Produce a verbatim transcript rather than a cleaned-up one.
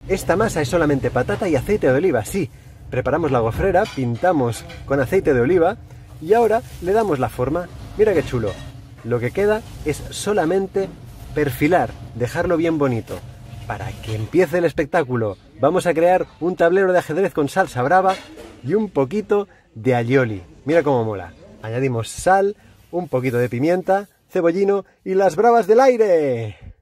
Esta masa es solamente patata y aceite de oliva, sí. Preparamos la gofrera, pintamos con aceite de oliva y ahora le damos la forma. Mira qué chulo. Lo que queda es solamente perfilar, dejarlo bien bonito. Para que empiece el espectáculo, vamos a crear un tablero de ajedrez con salsa brava y un poquito de aioli. Mira cómo mola. Añadimos sal, un poquito de pimienta, cebollino y las bravas del aire.